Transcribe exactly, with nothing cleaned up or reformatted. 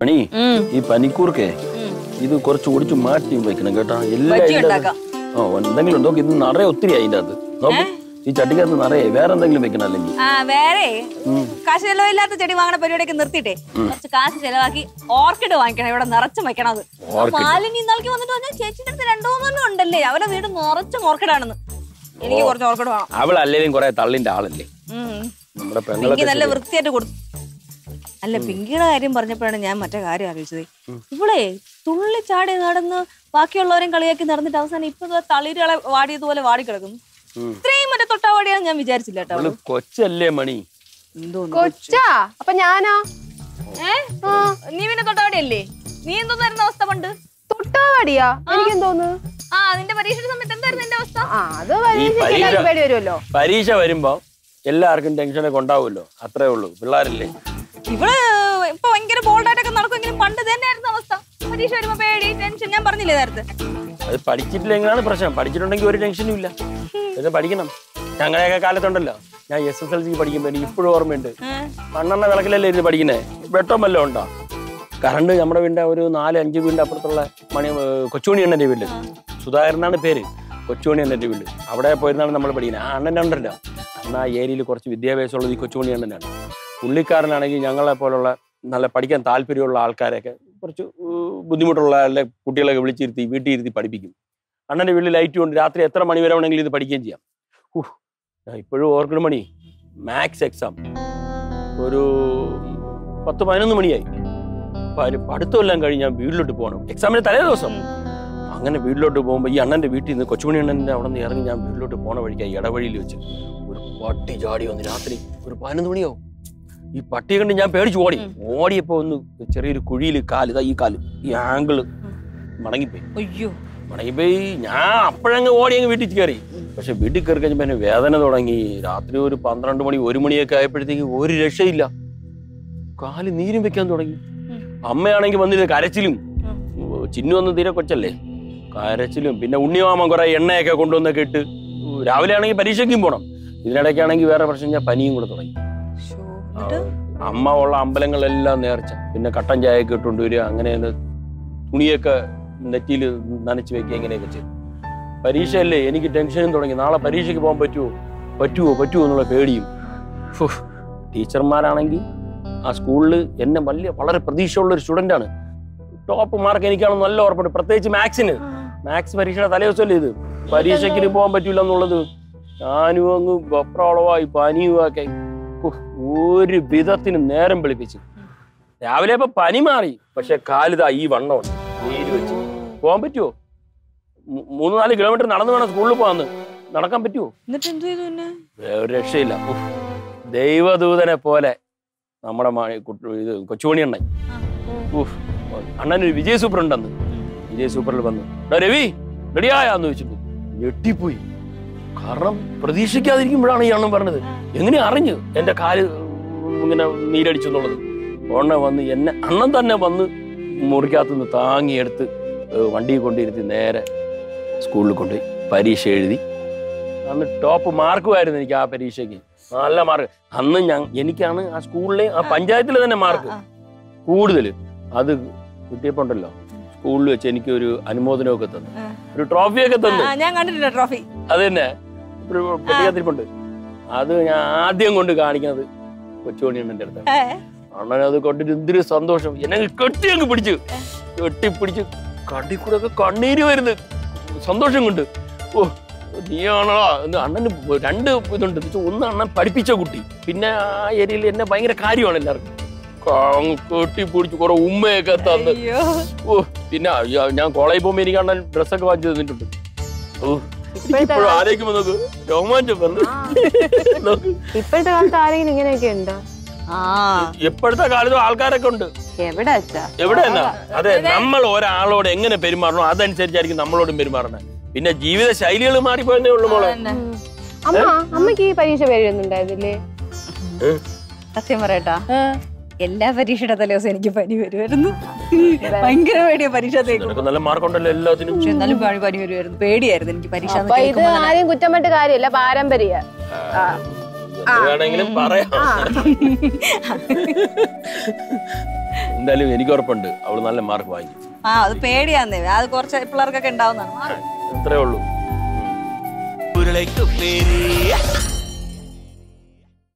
മണി ഈ പനിക്കൂർക്കേ ഇത് കുറച്ച് ഓടിച്ചു മാറ്റി വെക്കണം കേട്ടോ. എല്ലാം എന്തെങ്കിലും ഉണ്ടോ? ഇത് നിറയെ ഒത്തിരി അതിന്റെ അകത്ത് നോക്ക്. ഈ ചട്ടിക്കകത്ത് നിറയെ വേറെ എന്തെങ്കിലും വെക്കണം. അല്ലെങ്കിൽ വേറെ കാശ് ചെലവില്ലാത്ത ചെടി വാങ്ങണ പരിപാടിയൊക്കെ നിർത്തിയിട്ടേ കുറച്ച് കാശ് ചെലവാക്കി ഓർക്കിഡ് വാങ്ങിക്കണം. ഇവിടെ നിറച്ചും വെക്കണം. അത് മാലിന്യ ഇന്നാൾക്ക് വന്നിട്ട് പറഞ്ഞാൽ ചേച്ചിന്റെ അടുത്ത് രണ്ടു മൂന്നെണ്ണം ഉണ്ടല്ലേ, അവരെ വീട് നിറച്ചും ഓർക്കിഡാണെന്ന്. എനിക്ക് കുറച്ച് ഓർക്കിഡ് വേണം. അവളല്ലേലും കുറെ തള്ളിന്റെ ആളല്ലേ. പിങ്കി നല്ല വൃത്തിയായിട്ട് കൊടുത്തു. അല്ല, പിങ്കിയുടെ കാര്യം പറഞ്ഞപ്പോഴാണ് ഞാൻ മറ്റേ കാര്യം ആലോചിച്ചത്. ഇവളെ തുള്ളി ചാടി നടന്ന് ബാക്കിയുള്ളവരെയും കളിയാക്കി നടന്നിട്ട് അവസാനം ഇപ്പൊ തളിരുകളെ വാടിയതുപോലെ വാടി കിടക്കുന്നു. ഇത്രയും മറ്റേ തൊട്ടാവാടിയാന്ന് ഞാൻ വിചാരിച്ചില്ല കേട്ടോ. കൊച്ചല്ലേ മണി? കൊച്ചാ? അപ്പൊ ഞാനാ? നീ പിന്നെ തൊട്ടാവാടിയല്ലേ? നീ എന്തോന്നായിരുന്ന അവസ്ഥ പണ്ട്? തൊട്ടാവാടിയാ? എനിക്കെന്തോന്ന്? ആ, നിന്റെ പരീക്ഷയുടെ സമയത്ത് എന്തായിരുന്നു എന്റെ അവസ്ഥ? വരുമല്ലോ. പരീക്ഷ വരുമ്പോ എല്ലാവർക്കും ടെൻഷനൊക്കെ ഉണ്ടാവുമല്ലോ, അത്രേ ഉള്ളൂ. പിള്ളേരല്ലേ. ഇവള് ഇപ്പൊ ഭയങ്കര ബോൾഡായിട്ടൊക്കെ നടക്കുമെങ്കിലും പണ്ട് തന്നെയായിരുന്നു അവസ്ഥ. പരീക്ഷ വരുമ്പോ പേടി, ടെൻഷൻ. ഞാൻ പറഞ്ഞില്ലേ നേരത്തെ. അത് പഠിച്ചിട്ടില്ലെങ്കിലാണ് പ്രശ്നം. പഠിച്ചിട്ടുണ്ടെങ്കിൽ ഒരു ടെൻഷനും ഇല്ല. പക്ഷെ പഠിക്കണം. ഞങ്ങളെയൊക്കെ കാലത്തുണ്ടല്ലോ, ഞാൻ എസ് എസ് എൽ സി പഠിക്കുമ്പോ എനിക്ക് ഇപ്പോഴും ഓർമ്മയുണ്ട്. മണ്ണെണ്ണ വിളക്കിലല്ലേ ഇരുന്ന് പഠിക്കുന്നേ. വെട്ടം വല്ലതും ഉണ്ടോ? കറണ്ട് നമ്മുടെ വീടിന്റെ ഒരു നാല് അഞ്ച് വീടിന്റെ അപ്പുറത്തുള്ള മണി കൊച്ചുമണി അണ്ണന്റെ വീട്, സുധാകരനാണ് പേര്. കൊച്ചുമണി അണ്ണന്റെ വീട്, അവിടെ പോയിരുന്നാണ് നമ്മൾ പഠിക്കുന്നത്. ആ അണ്ണൻ ഉണ്ടല്ലോ, അന്ന് ആ ഏരിയയിൽ കുറച്ച് വിദ്യാഭ്യാസമുള്ളത് ഈ കൊച്ചുമണി അണ്ണനാണ്. പുള്ളിക്കാരനാണെങ്കിൽ ഞങ്ങളെ പോലുള്ള നല്ല പഠിക്കാൻ താല്പര്യമുള്ള ആൾക്കാരെയൊക്കെ കുറച്ച് ബുദ്ധിമുട്ടുള്ള കുട്ടികളൊക്കെ വിളിച്ചിരുത്തി വീട്ടിൽ ഇരുത്തി പഠിപ്പിക്കും. അണ്ണൻ്റെ വീട്ടിൽ ലൈറ്റ് കൊണ്ട് രാത്രി എത്ര മണി വരെ വേണമെങ്കിലും ഇത് പഠിക്കുകയും ചെയ്യാം. ഞാൻ ഇപ്പോഴും ഓർക്കണ മണി മാത്സ് എക്സാം ഒരു പത്ത് പതിനൊന്ന് മണിയായി. പഠിത്തമെല്ലാം കഴിഞ്ഞ് ഞാൻ വീട്ടിലോട്ട് പോകണം, എക്സാമിന് തലേ ദിവസം. അങ്ങനെ വീട്ടിലോട്ട് പോകുമ്പോൾ ഈ അണ്ണൻ്റെ വീട്ടിൽ നിന്ന് കൊച്ചുമണി അണ്ണൻ്റെ അവിടെ നിന്ന് ഇറങ്ങി ഞാൻ വീട്ടിലോട്ട് പോകണ വഴിക്കായി ഇടവഴിയിൽ വെച്ച് ഒരു പട്ടി ചാടി വന്ന് രാത്രി ഒരു പതിനൊന്ന് മണിയാവും. ഈ പട്ടിയെ കണ്ട് ഞാൻ പേടിച്ച് ഓടി. ഓടിയപ്പോ ഒന്ന് ചെറിയൊരു കുഴിയിൽ കാല്, ഇതാ ഈ കാല്, ഈ ആങ്കിള് മടങ്ങിപ്പോയി. അയ്യോ, മടങ്ങിപ്പോയി. ഞാൻ അപ്പോഴങ്ങ് ഓടി അങ്ങ് വീട്ടിൽ കയറി. പക്ഷെ വീട്ടിൽ കയറി കഴിഞ്ഞപ്പോ എന്നെ വേദന തുടങ്ങി. രാത്രി ഒരു പന്ത്രണ്ട് മണി ഒരു മണിയൊക്കെ ആയപ്പോഴത്തേക്ക് ഒരു രക്ഷയില്ല, കാല് നീരും വെക്കാൻ തുടങ്ങി. അമ്മയാണെങ്കിൽ വന്നില്ല കരച്ചിലും. ചിന്നു വന്ന് തീരെ കൊച്ചല്ലേ, കരച്ചിലും. പിന്നെ ഉണ്ണിമാമൻ കുറെ എണ്ണയൊക്കെ കൊണ്ടുവന്നൊക്കെ ഇട്ട്. രാവിലെ ആണെങ്കിൽ പരീക്ഷയ്ക്കും പോകണം. ഇതിനിടയ്ക്കാണെങ്കിൽ വേറെ പ്രശ്നം, ഞാൻ പനിയും കൂടെ തുടങ്ങി. അമ്മ ഉള്ള അമ്പലങ്ങളെല്ലാം നേർച്ച, പിന്നെ കട്ടൻ ചായയൊക്കെ ഇട്ടുകൊണ്ട് വരിക. അങ്ങനെ തുണിയൊക്കെ നെറ്റിയിൽ നനച്ച് വെക്കുക, ഇങ്ങനെയൊക്കെ ചെയ്തു. പരീക്ഷയല്ലേ, എനിക്ക് ടെൻഷനും തുടങ്ങി. നാളെ പരീക്ഷയ്ക്ക് പോകാൻ പറ്റുമോ പറ്റുമോ പറ്റുമോ എന്നുള്ള പേടിയും. ടീച്ചർമാരാണെങ്കിൽ ആ സ്കൂളിൽ എന്നെ വലിയ വളരെ പ്രതീക്ഷയുള്ള ഒരു സ്റ്റുഡൻ്റ് ആണ്. ടോപ്പ് മാർക്ക് എനിക്കാണെന്ന് നല്ല ഉറപ്പുണ്ട്. പ്രത്യേകിച്ച് മാത്സിന്. മാത്സ് പരീക്ഷയുടെ തലേദിവസമല്ലേ ഇത്. പരീക്ഷയ്ക്ക് പോകാൻ പറ്റൂല എന്നുള്ളത്. ഞാനും അങ്ങ് വെപ്രാളമായി പനിയുമൊക്കെ ഒരു വിധത്തിന് നേരം വെളുപ്പിച്ച്. രാവിലെ ഇപ്പൊ പനി മാറി, പക്ഷെ കാലിതാ ഈ വണ്ണമാണ്, നീര് വെച്ച്. പോകാൻ പറ്റുമോ? മൂന്ന് നാല് കിലോമീറ്റർ നടന്നു വേണം സ്കൂളിൽ പോകാന്ന്. നടക്കാൻ പറ്റുമോ? ഒരു രക്ഷയില്ല. ദൈവദൂതനെ പോലെ നമ്മുടെ ഇത് കൊച്ചുമണി അണ്ണൻ. അണ്ണനൊരു വിജയ് സൂപ്പർ ഉണ്ടെന്ന്. വിജയ് സൂപ്പറിൽ വന്നു, രവി റെഡിയായാന്ന് ചോദിച്ചിട്ട് ഞെട്ടിപ്പോയി. കാരണം പ്രതീക്ഷിക്കാതിരിക്കുമ്പോഴാണ് ഈ അണ്ണൻ പറഞ്ഞത്. എങ്ങനെ അറിഞ്ഞു എന്റെ കാല് ഇങ്ങനെ നീരടിച്ചു എന്നുള്ളത്? ഓണ്ണ വന്ന് എന്നെ അണ്ണൻ തന്നെ വന്ന് മുറിക്കകത്തുനിന്ന് താങ്ങിയെടുത്ത് വണ്ടിയിൽ കൊണ്ടിരുത്തി നേരെ സ്കൂളിൽ കൊണ്ടുപോയി പരീക്ഷ എഴുതി. അന്ന് ടോപ്പ് മാർക്കുമായിരുന്നു എനിക്ക് ആ പരീക്ഷയ്ക്ക്, നല്ല മാർക്ക്. അന്ന് ഞാൻ എനിക്കാണ് ആ സ്കൂളിലെ ആ പഞ്ചായത്തിലെ തന്നെ മാർക്ക് കൂടുതൽ. അത് കിട്ടിയപ്പോ ഉണ്ടല്ലോ, സ്കൂളിൽ വെച്ച് എനിക്ക് ഒരു അനുമോദനമൊക്കെ തന്നു, ഒരു ട്രോഫിയൊക്കെ തന്നു. ഞാൻ കണ്ടിട്ടില്ല ട്രോഫി. അത് തന്നെ പെട്ടികത്തിരിപ്പുണ്ട്. അത് ഞാൻ ആദ്യം കൊണ്ട് കാണിക്കുന്നത് കൊച്ചുമണി അണ്ണന്റെ അടുത്താണ്. അണ്ണൻ അത് കൊണ്ടിട്ട് എന്തൊരു സന്തോഷം. എന്നെ കെട്ടി അങ്ങ് പിടിച്ചു, കെട്ടിപ്പിടിച്ച് കണ്ണി കൂടെ ഒക്കെ കണ്ണീര് വരുന്നു സന്തോഷം കൊണ്ട്. ഓ നീയാണോ എന്ന്. അണ്ണന് രണ്ട് ഇതുണ്ട്. ഒന്ന് അണ്ണൻ പഠിപ്പിച്ച കുട്ടി, പിന്നെ ആ ഏരിയയിൽ എന്നെ ഭയങ്കര കാര്യമാണ് എല്ലാവർക്കും. കെട്ടിപ്പിടിച്ച് കുറെ ഉമ്മയൊക്കെ തന്ന്. ഓ പിന്നെ ഞാൻ കോളേജിൽ പോകുമ്പോ എനിക്ക് അണ്ണൻ ഡ്രസ്സൊക്കെ വാങ്ങിച്ചു തന്നിട്ടുണ്ട്. ഓ ഇപ്പോഴും ആരേക്കുമ്പോ നോക്ക് രോമാഞ്ചം വന്നു. ഇപ്പോഴത്തെ കാലത്ത് ആരെങ്കിലും ഇങ്ങനെയൊക്കെ ഉണ്ടോ? എപ്പോഴത്തെ കാലത്തും ആൾക്കാരൊക്കെ ഉണ്ട്. എവിടെ എവിടെ എന്നാ? അതെ, നമ്മൾ ഒരാളോട് എങ്ങനെ പെരുമാറണോ അതനുസരിച്ചായിരിക്കും നമ്മളോടും പെരുമാറണേ. പിന്നെ ജീവിത ശൈലികൾ മാറിപ്പോയെന്നേ ഉള്ളു മോളെ. അമ്മ അമ്മക്ക് ഈ പരീക്ഷ പേരുന്നുണ്ടായിരുന്നില്ലേ? സത്യം പറയട്ടാ, എല്ലാ പരീക്ഷയുടെ തലേദിവസം എനിക്ക് പനി വരുമായിരുന്നു. ഭയങ്കര പേടിയാ പരീക്ഷ. നല്ല മാർക്കുണ്ടല്ലോ എല്ലാത്തിനും. പക്ഷെ എന്നാലും പനി വരുമായിരുന്നു, പേടിയായിരുന്നു എനിക്ക് പരീക്ഷ. ഇത് ആരെയും കുറ്റം പറ്റ കാര്യമല്ല, പാരമ്പര്യ. വേണമെങ്കിലും പറയാം. എന്തായാലും എനിക്ക് ഉറപ്പുണ്ട് അവള് നല്ല മാർക്ക് വാങ്ങിക്കും. ആ അത് പേടിയാന്നേ, അത് കുറച്ച് പിള്ളേർക്കൊക്കെ ഉണ്ടാവുന്നതാണ്. അത്രേ ഉള്ളൂ.